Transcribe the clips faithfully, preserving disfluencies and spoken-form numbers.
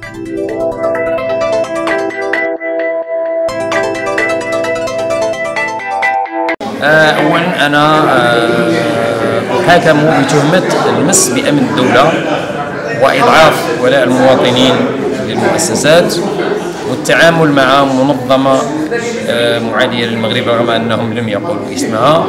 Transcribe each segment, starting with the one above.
أولا أنا أحاكم بتهمة المس بأمن الدولة وإضعاف ولاء المواطنين للمؤسسات والتعامل مع منظمة معادية للمغرب رغم أنهم لم يقولوا اسمها،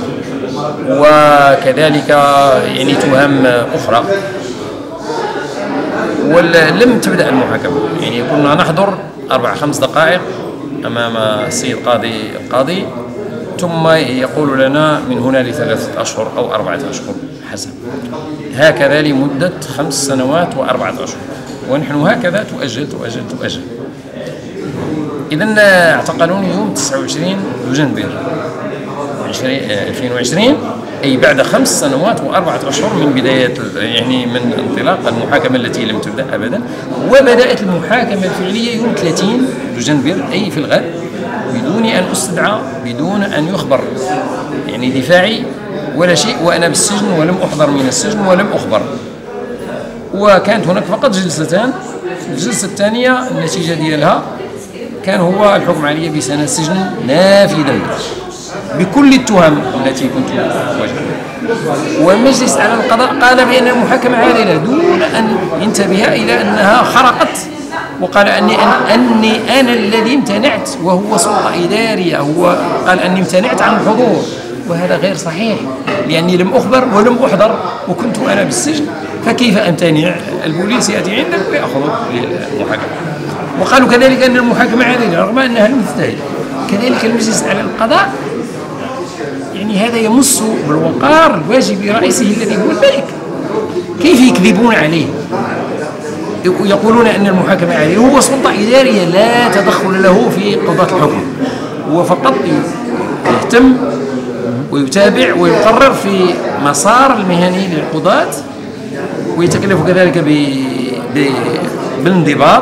وكذلك يعني تهم أخرى. ولم تبدأ المحاكمة، يعني كنا نحضر أربع خمس دقائق أمام السيد قاضي القاضي ثم يقول لنا من هنا لثلاثة أشهر أو أربعة أشهر حسب، هكذا لمدة خمس سنوات وأربعة أشهر، ونحن هكذا تؤجل تؤجل تؤجل. إذن اعتقلوني يوم تسعة وعشرين دجنبر ألفين وعشرين، أي بعد خمس سنوات وأربعة أشهر من بداية يعني من انطلاق المحاكمة التي لم تبدأ أبدا. وبدأت المحاكمة الفعلية يوم ثلاثين دجنبر أي في الغد، بدون أن أستدعى، بدون أن يخبر يعني دفاعي ولا شيء، وأنا بالسجن ولم أحضر من السجن ولم أخبر. وكانت هناك فقط جلستان، الجلسة الثانية النتيجة ديالها كان هو الحكم علي بسنة سجن نافذا بكل التهم التي كنت أواجهها. والمجلس على القضاء قال بأن المحاكمة عادلة دون أن ينتبه إلى أنها خرقت، وقال أني أنا, أني أنا الذي امتنعت وهو سلطة إدارية. هو قال أني امتنعت عن الحضور، وهذا غير صحيح لأني لم أخبر ولم أحضر وكنت أنا بالسجن، فكيف أمتنع؟ البوليس يأتي عندك ويأخذك للمحاكمة. وقالوا كذلك أن المحاكمة عادلة رغم أنها لم تستهل. كذلك المجلس على القضاء يعني هذا يمس بالوقار الواجب برئيسه الذي هو الملك. كيف يكذبون عليه ويقولون أن المحاكمة عليه؟ هو سلطة إدارية لا تدخل له في قضاء الحكم، هو فقط يهتم ويتابع ويقرر في مسار المهني للقضاة، ويتكلف كذلك بالانضباط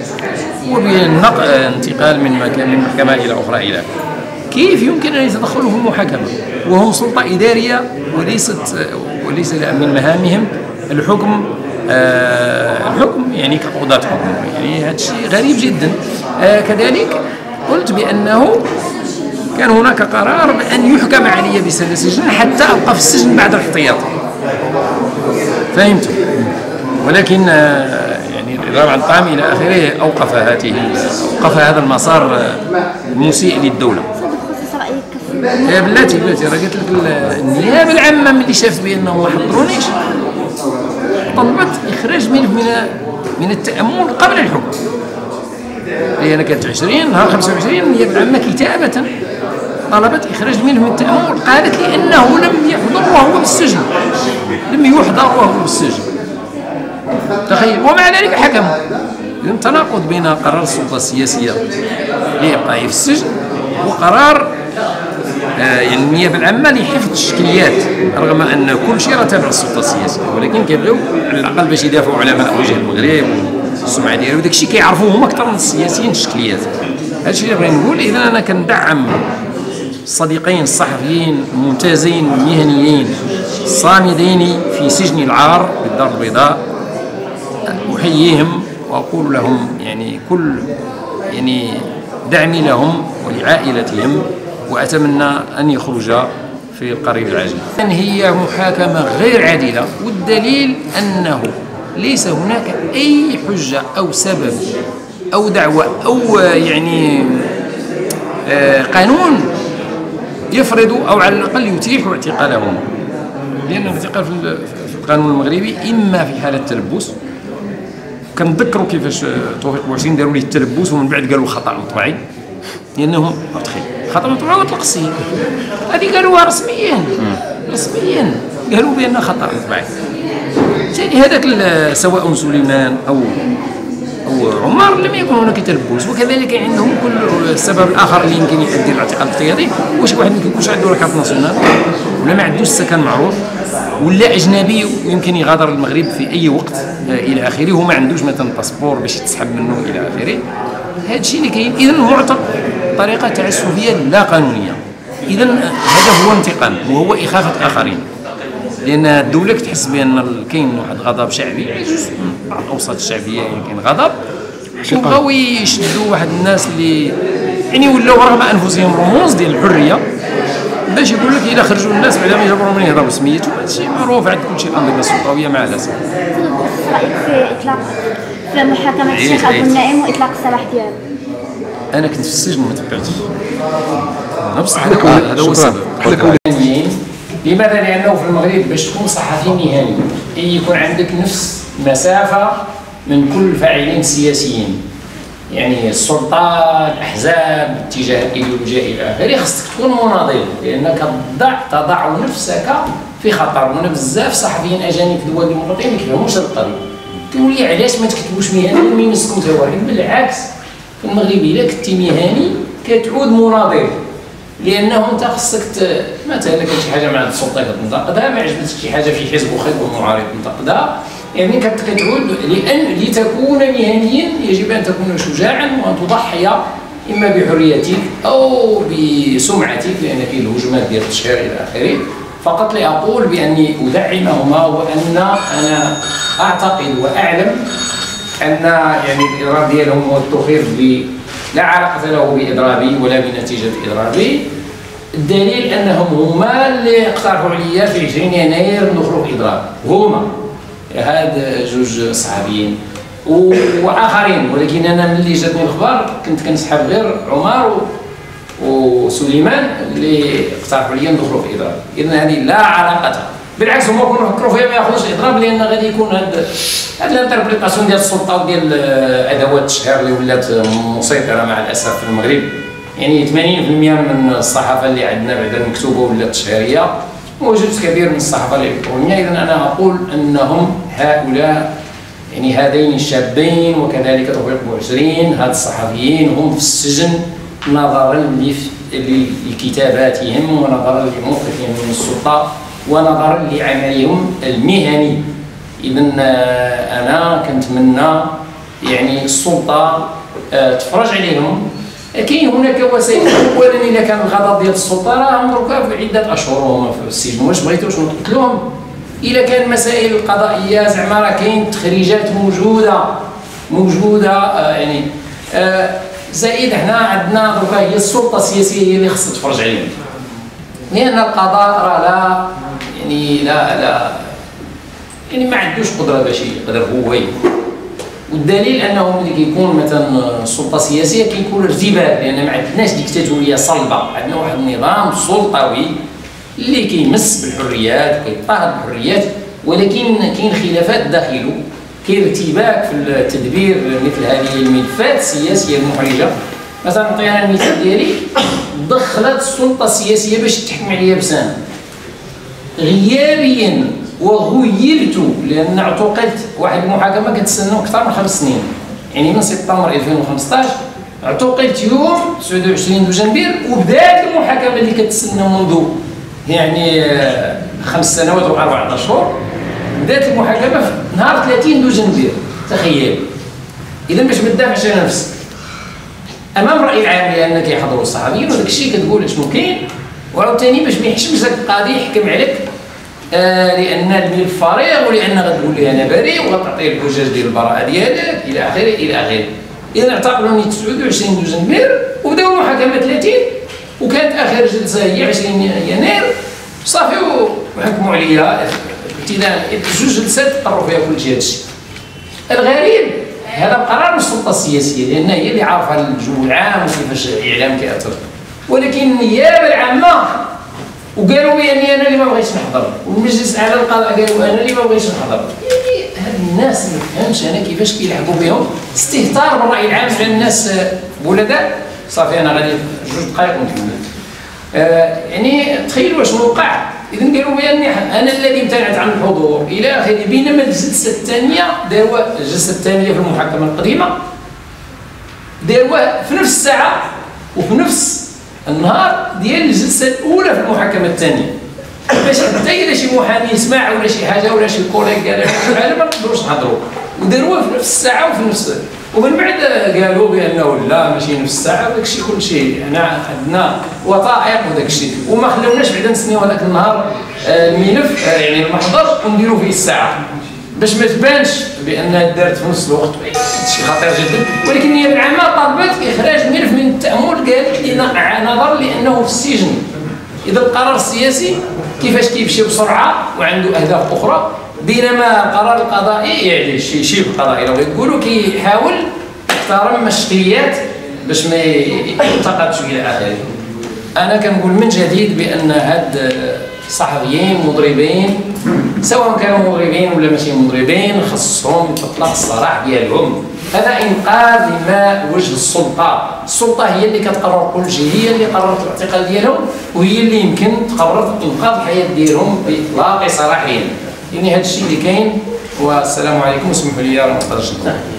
وبالانتقال من من محكمة إلى أخرى إلى. كيف يمكن أن يتدخلوا في المحاكمة وهم سلطة إدارية وليست وليس من مهامهم الحكم؟ آه الحكم يعني كقضاة حكم، يعني هذا الشيء غريب جدا. آه كذلك قلت بأنه كان هناك قرار بأن يحكم علي بسنة سجن حتى أبقى في السجن بعد الاحتياط، فهمت؟ ولكن آه يعني الإضراب عن الطعام إلى آخره أوقف هذه أوقف هذا المسار المسيء للدولة. يا بلاتي بلاتي راه قلت لك النيابة العامة ملي شافت بأنهم ما حضرونيش طلبت إخراج ملف من من التأمل قبل الحكم. هي أنا كانت عشرين نهار خمسة وعشرين النيابة العامة كتابة طلبت إخراج ملف من التأمل، قالت لي أنه لم يحضر وهو بالسجن، لم يحضر وهو بالسجن، تخيل. ومع ذلك حكموا. إذا تناقض بين قرار السلطة السياسية لإبقائه في السجن وقرار آه يعني النيابة العامة لحفظ الشكليات، رغم أن كل شيء راه تابع السلطة السياسية، ولكن كيبغيو على الأقل باش يدافعوا على وجه المغرب والسمعة ديالو، وداك الشيء كيعرفوه هما أكثر من السياسيين الشكليات. هذا الشيء اللي بغيت نقول. إذا أنا كندعم الصديقين الصحفيين الممتازين المهنيين الصامدين في سجن العار بالدار البيضاء، أحييهم وأقول لهم يعني كل يعني دعمي لهم ولعائلتهم، وأتمنى أن يخرج في القريب العاجل. هي محاكمة غير عادلة، والدليل أنه ليس هناك أي حجة أو سبب أو دعوة أو يعني قانون يفرض أو على الأقل يتيح اعتقالهم، لأن الاعتقال في القانون المغربي إما في حالة تلبس. كنذكروا كيفاش توفيق بوعشرين داروا ليه التلبس ومن بعد قالوا خطأ مطبعي، لأنهم تخيل خطأ مطبعي وطلق السيد، هذه قالوها رسميا رسميا قالوا بأنها خطأ مطبعي. ثاني هذاك سواء سليمان أو أو عمر لم يكن هناك تلبس، وكذلك عندهم كل السبب الآخر اللي يمكن يؤدي الاعتقال الاحتياطي. واش واحد ما كيكونش عنده ركعة ناسيونال ولا ما عندوش سكن معروف ولا أجنبي يمكن يغادر المغرب في أي وقت إلى آخره، وما عندوش مثلا باسبور باش يتسحب منه إلى آخره. هذا الشيء اللي كاين. إذا معتق بطريقة تعسفية لا قانونية. إذا هذا هو انتقام وهو إخافة آخرين. لان الدوله كتحس بان كاين واحد الغضب شعبي، يعني جزء من بعض الاوساط الشعبيه يعني كاين غضب، وبغاو يشدوا واحد الناس اللي يعني ولاو رغم انفسهم رموز ديال الحريه باش يقول لك الا خرجوا الناس بعدا ما يجبروا من يهضروا بسميتهم. هادشي معروف عند كلشي الانظمه السلطويه مع الاسف. في اطلاق في محاكمه الشيخ ابو النعيم واطلاق السراح ديالو. انا كنت في السجن وما تبعتش. بصح هذا هو السبب. لماذا؟ لانه في المغرب باش تكون صحفي مهني يكون عندك نفس مسافه من كل الفاعلين السياسيين، يعني السلطه، الاحزاب، اتجاه الايديولوجيه الى اخره، خصك تكون مناضل لانك تضع تضع نفسك في خطر. وانا بزاف صحفيين اجانب في دول ديمقراطيه ما كيفهموش هذه القضيه، كيقول لي علاش ما تكتبوش مهني من يمسكوا تا واحد. بالعكس في المغرب الا كنتي مهني كتعود مناضل، لانه انت خصك مثلا كاين شي حاجه مع السلطه كتنتقدها، ما عجبتك شي حاجه في حزب وخا يكون معارض تنتقدها، يعني كتعود. لان لتكون مهنيا يجب ان تكون شجاعا وان تضحي اما بحريتك او بسمعتك، لان كاين الهجمات ديال التشهير الى اخره. فقط لاقول باني ادعمهما، وان انا اعتقد واعلم ان يعني الاضراب ديالهم هو التخير لا علاقه له باضرابي ولا بنتيجه اضرابي. الدليل انهم هما اللي اقترحوا عليا في عشرين يناير ندخلوا في اضراب، هما هاد جوج صحابيين واخرين، ولكن انا ملي جاتني الاخبار كنت كنسحب غير عمر وسليمان اللي اقترحوا عليا ندخلوا في اضراب. اذا هذه لا علاقه، بالعكس هما كانوا يفكروا فيها ما ياخذوش اضراب، لان غادي يكون هاد هاد الانتربريتاسيون ديال السلطه وديال ادوات التشهير اللي ولات مسيطره مع الاسف في المغرب. يعني ثمانين بالمئة من الصحافه اللي عندنا بعدا المكتوبه ولات تشهيريه، وجزء كبير من الصحافه الالكترونيه. اذا انا اقول انهم هؤلاء يعني هذين الشابين وكذلك توفيق بوعشرين هاد الصحفيين هم في السجن نظرا لكتاباتهم ونظرا لموقفهم من السلطه ونظرا لعملهم المهني. اذا انا كنتمنى يعني السلطه تفرج عليهم. كاين هناك وسائل، اولا اذا كان الغضب ديال السلطه راهم دروكا في عده اشهر وهما في السجن، واش بغيتوش نقتلوهم؟ اذا كان مسائل القضائيه زعما راه كاين تخريجات موجوده موجوده آه يعني آه زائد حنا عندنا دروكا هي السلطه السياسيه هي اللي خصها تفرج عليهم، لان القضاء راه لا يعني لا لا يعني ما عندوش قدره باش يقدر هو. والدليل انه ملي كيكون مثلا السلطه السياسيه كيكون ارتباك، لان ما عندناش ديكتاتوريه صلبه، عندنا واحد النظام سلطوي اللي كيمس بالحريات وكيضطهد بالحريات، ولكن كاين خلافات داخله، كاين ارتباك في التدبير مثل هذه الملفات السياسيه المحرجه. مثلا نعطي انا المثال ديالي، دخلت السلطه السياسيه باش تحكم عليا بسام غيابيا وغيبت، لان اعتقلت. واحد المحاكمه كتسنى اكثر من خمس سنين، يعني من سبتمبر ألفين وخمسطاش اعتقلت يوم تسعة وعشرين دجنبير، وبدات المحاكمه اللي كتسنى منذ يعني خمس سنوات واربعه اشهر، بدات المحاكمه في نهار ثلاثين دجنبير. تخيل. اذا باش ما تدافعش على نفسك امام الراي العام، لان كيحضروا الصحفيين وداك الشيء كتقول شنو كاين، وعاوتاني باش ما يحشمش داك القاضي يحكم عليك آه لان الملف فارغ، ولان غتقول لي انا بريء وغتعطيه الحجج ديال البراءه ديالك الى اخره الى اخره. اذا اعتقلوني تسعة وعشرين دجنبير وبداو المحاكمه ثلاثين، وكانت اخر جلسه هي عشرين يناير صافي، وحكموا عليا ابتداء جوج جلسات قرروا فيها كل شيء. هذا الشيء الغريب هذا قرار السلطه السياسيه، لان هي اللي عارفه الجو العام وكيفاش الاعلام كيأثر، ولكن النيابه العامه وقالوا لي اني انا اللي ما بغيتش نحضر، والمجلس الاعلى للقضاء قالوا انا اللي ما بغيتش نحضر. يعني هاد الناس ما فهمتش انا كيفاش كيلعبوا بهم، استهتار بالراي العام على الناس بولداء. صافي انا غادي جوج دقائق ونكمل. آه يعني تخيلوا شنو وقع. اذا قالوا لي اني انا الذي امتنعت عن الحضور الى اخره، بينما الجلسه الثانيه داروا الجلسه الثانيه في المحاكمه القديمه داروا في نفس الساعه وفي نفس النهار ديال الجلسه الاولى في المحاكمه الثانيه، باش حتى اذا شي محامي يسمع ولا شي حاجه ولا شي كوليك قال انا ما نقدروش نحضروا. وداروها في نفس الساعه وفي نفس، ومن بعد قالوا بانه لا ماشي نفس الساعه وداك الشيء كل شيء، حنا عندنا وثائق وداك الشيء، وما خلوناش بعدا نسنيو هذاك النهار الملف يعني المحضر ونديروا فيه الساعه باش ما تبانش بانها دارت في نفس الوقت. شيء خطير جدا. ولكن النيابه العامه طالبت اخراج الملف من التامل، قالت لي نظرا لانه في السجن. اذا القرار السياسي كيفاش كيمشي بسرعه وعنده اهداف اخرى، بينما القرار القضائي يعني شي شبه قضائي لو يقولوا كيحاول يحترم المشروعيات باش ما ينتقدش الى اخره. انا كنقول من جديد بان هاد الصحفيين مضربين، سواء كانوا مضربين ولا ماشي مضربين، خصهم تطلق السراح ديالهم. هذا انقاذ لما وجه السلطه، السلطه هي اللي كتقرر كل شيء، هي اللي قررت الاعتقال ديالهم، وهي اللي يمكن تقرر انقاذ الحياه ديالهم باطلاق سراحهم. يعني هذا الشيء اللي كاين. والسلام عليكم واسمحوا لي راه ما نقدرش نطول.